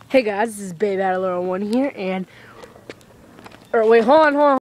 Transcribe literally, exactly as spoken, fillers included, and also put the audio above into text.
Hey guys, this is Babe Battler one here, and or wait, hold on, hold on.